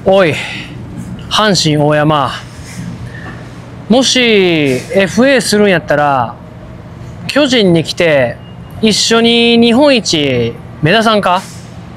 おい、阪神大山。もし FA するんやったら、巨人に来て一緒に日本一目指さんか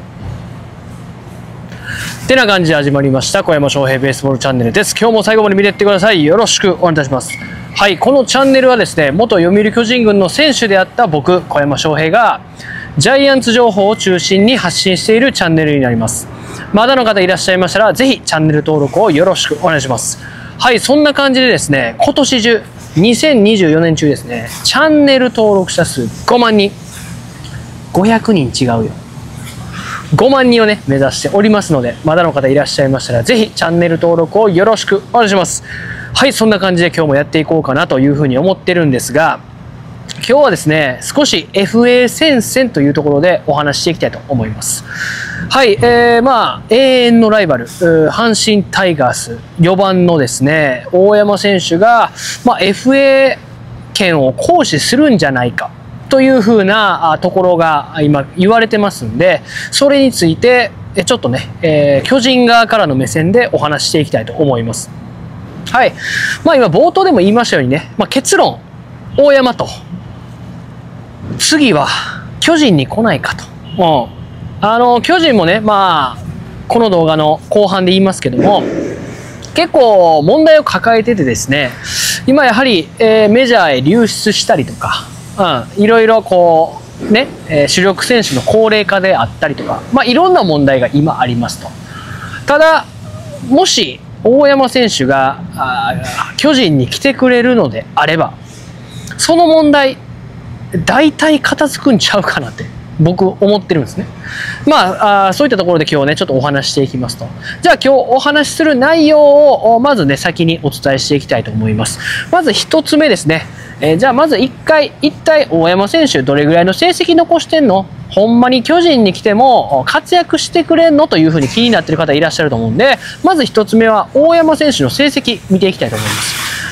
ってな感じで始まりました小山翔平ベースボールチャンネルです。今日も最後まで見ていってください。よろしくお願いいたします。はい、このチャンネルはですね、元読売巨人軍の選手であった僕、小山翔平がジャイアンツ情報を中心に発信しているチャンネルになります。まだの方いらっしゃいましたら、ぜひチャンネル登録をよろしくお願いします。はい、そんな感じでですね、今年中、2024年中ですね、チャンネル登録者数5万人。500人違うよ。5万人をね、目指しておりますので、まだの方いらっしゃいましたら、ぜひチャンネル登録をよろしくお願いします。はい、そんな感じで今日もやっていこうかなというふうに思ってるんですが、今日はですね、少し FA 戦線というところでお話ししていきたいと思います。はい、永遠のライバル、阪神タイガース4番のですね、大山選手が、FA 権を行使するんじゃないかというふうなところが今言われてますんで、それについてちょっとね、巨人側からの目線でお話ししていきたいと思います。はい、今冒頭でも言いましたようにね、結論大山と次は巨人に来ないかと。巨人もね、この動画の後半で言いますけども、結構問題を抱えててですね、今やはり、メジャーへ流出したりとか、いろいろこうね、主力選手の高齢化であったりとか、いろんな問題が今ありますと。ただ、もし大山選手が巨人に来てくれるのであれば、その問題大体片付くんちゃうかなって僕思ってるんですね。そういったところで今日ねちょっとお話していきますと。じゃあ今日お話しする内容をまずね先にお伝えしていきたいと思います。まず一つ目ですね。じゃあまず一体大山選手どれぐらいの成績残してんの？ほんまに巨人に来ても活躍してくれんのというふうに気になっている方いらっしゃると思うんで、まず一つ目は大山選手の成績見ていきたいと思います。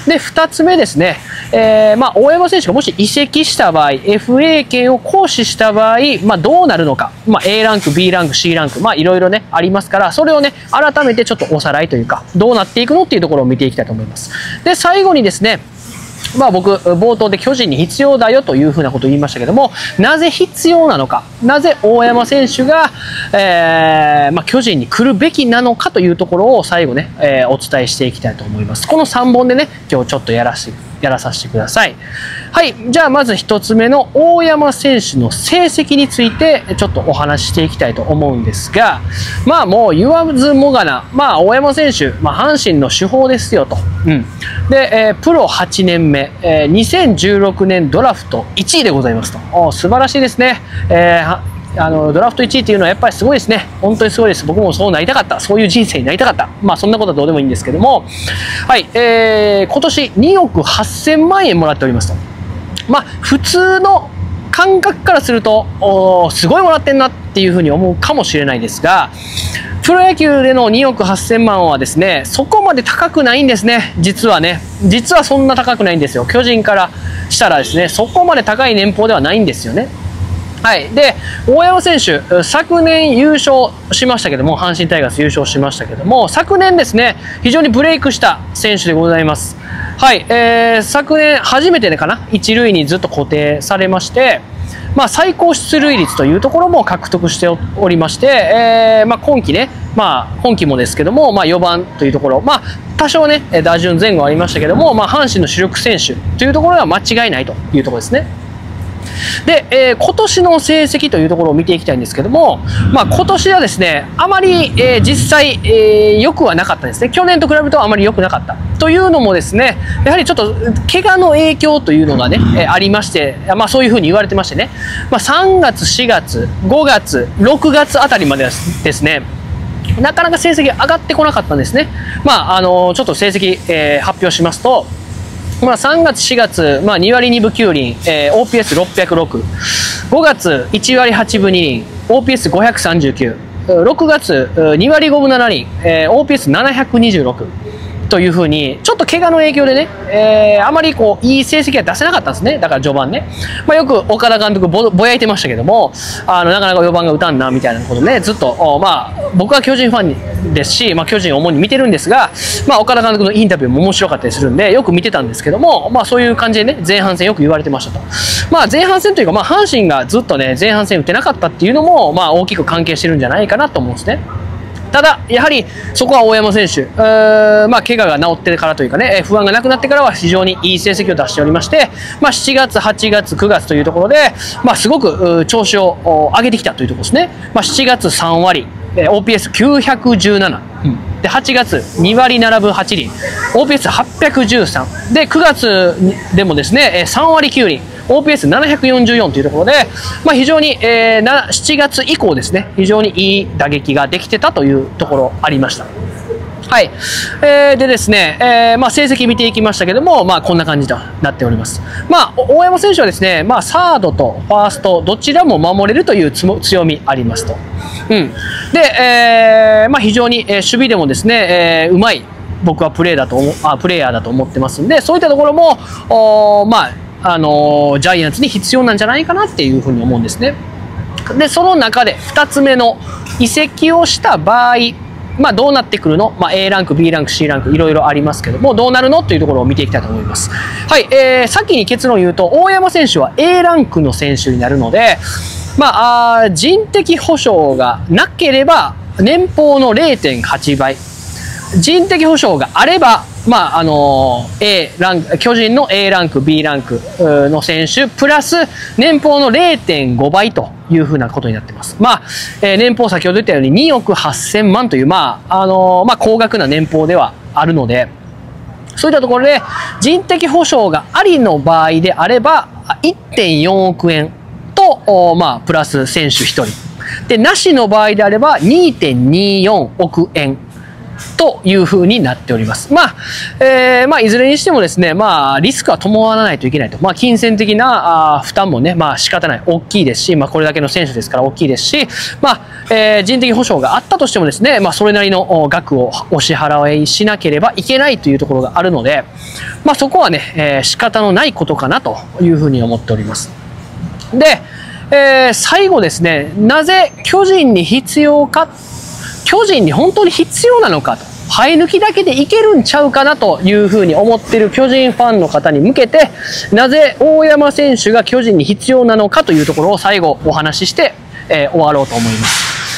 で、二つ目ですね。大山選手がもし移籍した場合、FA 権を行使した場合、どうなるのか。A ランク、B ランク、C ランク、いろいろね、ありますから、それをね、改めてちょっとおさらいというか、どうなっていくのっていうところを見ていきたいと思います。で、最後にですね、僕、冒頭で巨人に必要だよというふうなことを言いましたけども、なぜ必要なのか、なぜ大山選手が、巨人に来るべきなのかというところを最後ね、お伝えしていきたいと思います。この3本でね、今日ちょっとやらさせてください。はい。じゃあ、まず1つ目の大山選手の成績について、ちょっとお話ししていきたいと思うんですが、もう言わずもがな、大山選手、阪神の主砲ですよと。で、プロ8年目、2016年ドラフト1位でございますと。素晴らしいですね。ドラフト1位っていうのはやっぱりすごいですね。本当にすごいです。僕もそうなりたかった。そういう人生になりたかった。そんなことはどうでもいいんですけども。はい。今年2億8000万円もらっておりますと。普通の感覚からすると、すごいもらってんなっていうふうに思うかもしれないですが、プロ野球での2億8000万はですね、そこまで高くないんですね。実はね。実はそんな高くないんですよ。巨人からしたらですね、そこまで高い年俸ではないんですよね。はい。で、大山選手、昨年優勝しましたけども、阪神タイガース優勝しましたけども、昨年ですね、非常にブレイクした選手でございます。はい。昨年初めてかな、一塁にずっと固定されまして、最高出塁率というところも獲得しておりまして、今季ね、今季もですけども、4番というところ、多少ね、打順前後ありましたけども、阪神の主力選手というところは間違いないというところですね。で、今年の成績というところを見ていきたいんですけども、今年はですね、あまり、実際、良くはなかったですね。去年と比べるとあまり良くなかった。というのもですね、やはりちょっと怪我の影響というのがね、ありまして、そういうふうに言われてましてね、3月、4月、5月、6月あたりまではですね、なかなか成績上がってこなかったんですね。ちょっと成績、発表しますと、3月、4月、2割2分9厘、OPS606、5月、1割8分2厘、OPS539、6月、2割5分7厘、OPS726、 というふうに、ちょっと怪我の影響でね、あまりこういい成績は出せなかったんですね。だから序盤ね、よく岡田監督ぼやいてましたけども、なかなか4番が打たんなみたいなことね、ずっと僕は巨人ファンですし、巨人を主に見てるんですが、岡田監督のインタビューも面白かったりするんでよく見てたんですけども、そういう感じでね、前半戦よく言われてましたと。前半戦というか、阪神がずっとね前半戦打てなかったっていうのも大きく関係してるんじゃないかなと思うんですね。ただ、やはりそこは大山選手、怪我が治ってからというかね、不安がなくなってからは非常にいい成績を出しておりまして、7月、8月、9月というところで、すごく調子を上げてきたというところですね。7月3割、OPS917、で8月2割7分8厘、OPS813、で9月でもですね、3割9厘。OPS744 というところで、非常に、7月以降ですね、非常にいい打撃ができてたというところありました。はい。でですね、成績見ていきましたけども、こんな感じとなっております。大山選手はですね、サードとファースト、どちらも守れるという強みありますと。で、非常に、守備でもですね、うまい、僕はプレイヤーだと思ってますんで、そういったところも、ジャイアンツに必要なんじゃないかなっていうふうに思うんですね。で、その中で2つ目の移籍をした場合、どうなってくるの、A ランク、B ランク、C ランク、いろいろありますけども、どうなるのというところを見ていきたいと思います。はい、先に結論を言うと、大山選手は A ランクの選手になるので、人的保障がなければ、年俸の 0.8 倍。人的保障があれば、A ランク、巨人の A ランク、B ランクの選手、プラス年俸の 0.5 倍というふうなことになっています。年俸先ほど言ったように2億8000万という、高額な年俸ではあるので、そういったところで人的保障がありの場合であれば、1.4 億円と、プラス選手1人。で、なしの場合であれば 2.24 億円。というふうになっております。いずれにしてもですね、リスクは伴わないといけないと。金銭的な負担もね、仕方ない。大きいですし、これだけの選手ですから大きいですし、人的保障があったとしてもですね、それなりの額をお支払いしなければいけないというところがあるので、そこはね、仕方のないことかなというふうに思っております。で、最後ですね、なぜ巨人に必要か、巨人に本当に必要なのかと、生え抜きだけでいけるんちゃうかなというふうに思っている巨人ファンの方に向けて、なぜ大山選手が巨人に必要なのかというところを最後お話しして、終わろうと思います。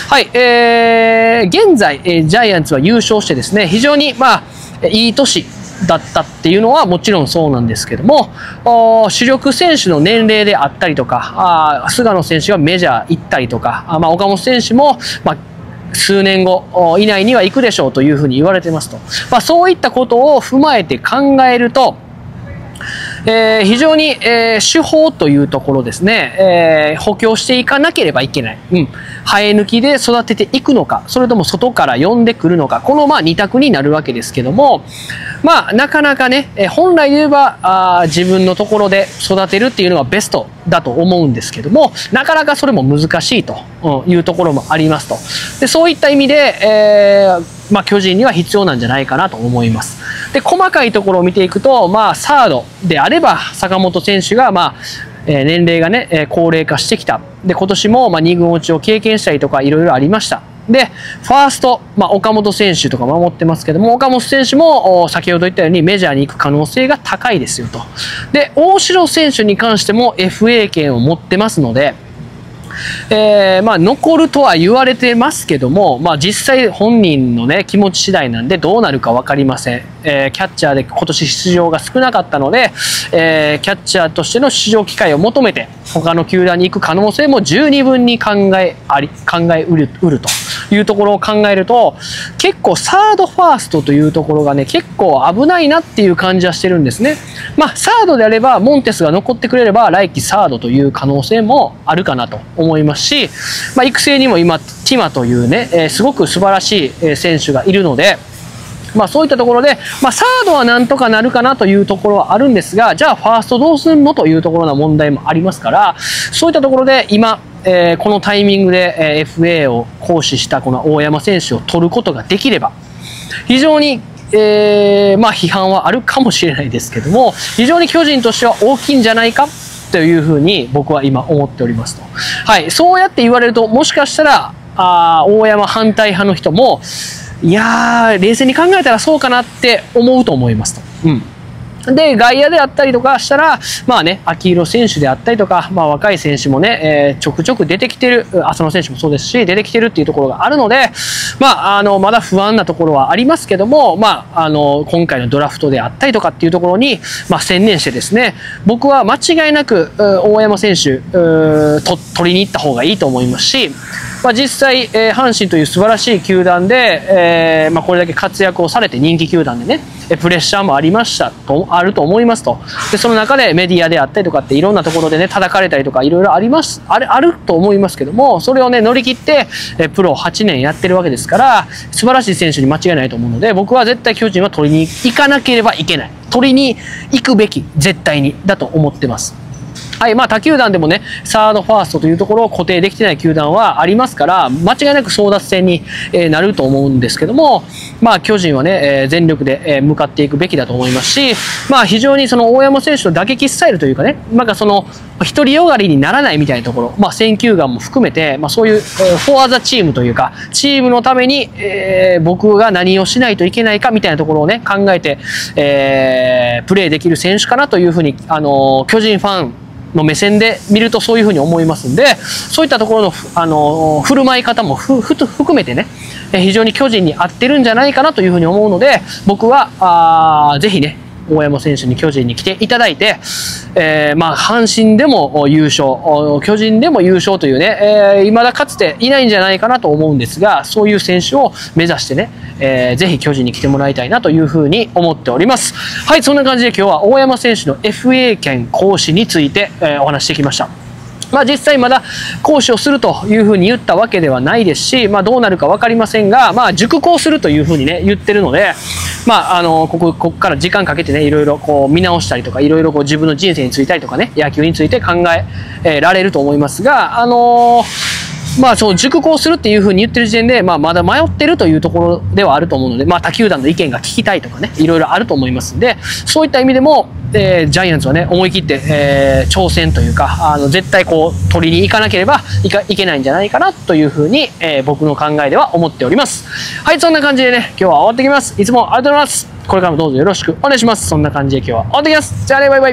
はい、現在、ジャイアンツは優勝してですね、非常にいい年だったっていうのはもちろんそうなんですけども、主力選手の年齢であったりとか、菅野選手がメジャー行ったりとか、岡本選手も、数年後以内には行くでしょうというふうに言われてますと。そういったことを踏まえて考えると、非常に、手法というところですね、補強していかなければいけない。生え抜きで育てていくのか、それとも外から呼んでくるのか、この2択になるわけですけども、なかなかね、本来で言えば自分のところで育てるっていうのがベストだと思うんですけども、なかなかそれも難しいというところもありますと。で、そういった意味で、巨人には必要なんじゃないかなと思います。で、細かいところを見ていくと、サードであれば坂本選手が、年齢がね、高齢化してきた。で、今年も2軍落ちを経験したりとかいろいろありました。で、ファースト、岡本選手とか守ってますけども、岡本選手も先ほど言ったようにメジャーに行く可能性が高いですよと。で、大城選手に関しても FA 権を持ってますので、残るとは言われてますけども、実際本人のね、気持ち次第なんでどうなるか分かりません。キャッチャーで今年出場が少なかったので、キャッチャーとしての出場機会を求めて他の球団に行く可能性も十二分に考えうるというところを考えると、結構サードファーストというところがね、結構危ないなっていう感じはしてるんですね。サードであればモンテスが残ってくれれば来季サードという可能性もあるかなと思いますし、育成にも今ティマというね、すごく素晴らしい選手がいるので、そういったところで、サードはなんとかなるかなというところはあるんですが、じゃあファーストどうすんのというところの問題もありますから、そういったところで今、このタイミングで FA を行使したこの大山選手を取ることができれば、非常にまあ批判はあるかもしれないですけども、非常に巨人としては大きいんじゃないかというふうに僕は今思っておりますと。はい。そうやって言われると、もしかしたら、大山反対派の人も、いやー、冷静に考えたらそうかなって思うと思いますと。うん。で、外野であったりとかしたら、まあね、秋広選手であったりとか、まあ若い選手もね、ちょくちょく出てきてる、浅野選手もそうですし、出てきてるっていうところがあるので、まあ、まだ不安なところはありますけども、まあ、今回のドラフトであったりとかっていうところに、まあ、専念してですね、僕は間違いなく、大山選手、取りに行った方がいいと思いますし、まあ、実際、阪神という素晴らしい球団で、まあ、これだけ活躍をされて人気球団でね、プレッシャーもあると思いますと。で、その中でメディアであったりとかっていろんなところでね、叩かれたりとかいろいろあると思いますけども、それをね、乗り切って、プロ8年やってるわけですから、素晴らしい選手に間違いないと思うので、僕は絶対巨人は取りに行かなければいけない。取りに行くべき、絶対に、だと思ってます。はい。まあ、他球団でもね、サード、ファーストというところを固定できてない球団はありますから、間違いなく争奪戦になると思うんですけども、まあ、巨人はね、全力で向かっていくべきだと思いますし、まあ、非常にその大山選手の打撃スタイルというかね、なんかその、独りよがりにならないみたいなところ、まあ、選球眼も含めて、まあ、そういう、フォアザチームというか、チームのために、僕が何をしないといけないかみたいなところをね、考えて、プレーできる選手かなというふうに、巨人ファン、の目線で見るとそういうふうに思いますんで、そういったところの、振る舞い方も含めてね、非常に巨人に合ってるんじゃないかなというふうに思うので、僕は、ぜひね、大山選手に巨人に来ていただいて、まあ、阪神でも優勝、巨人でも優勝というね、未だかつていないんじゃないかなと思うんですが、そういう選手を目指してね、ぜひ巨人に来てもらいたいなというふうに思っております。はい、そんな感じで今日は大山選手の FA 権行使について、お話してきました。まあ実際まだ行使をするというふうに言ったわけではないですし、まあどうなるか分かりませんが、まあ熟考するというふうにね、言ってるので、まあここから時間かけてね、いろいろこう見直したりとか、いろいろこう自分の人生についたりとかね、野球について考えられると思いますが、まあそう、熟考するっていうふうに言ってる時点で、まあまだ迷ってるというところではあると思うので、まあ他球団の意見が聞きたいとかね、いろいろあると思いますんで、そういった意味でも、ジャイアンツはね、思い切って、挑戦というか、絶対こう、取りに行かなければいけないんじゃないかなというふうに、僕の考えでは思っております。はい、そんな感じでね、今日は終わってきます。いつもありがとうございます。これからもどうぞよろしくお願いします。そんな感じで今日は終わってきます。じゃあね、バイバイ。